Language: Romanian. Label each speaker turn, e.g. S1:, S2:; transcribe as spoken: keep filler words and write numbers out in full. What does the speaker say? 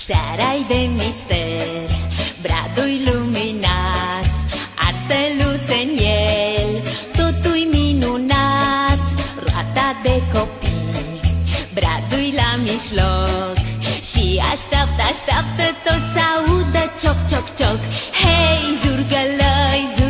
S1: Seara-i de mister, bradul-i luminat, ar steluțe în el, totul-i minunat. Roata de copii, bradul-i la mijloc și așteaptă, așteaptă tot să audă cioc, cioc, cioc. Hei, zurgălăi, zurgălăi,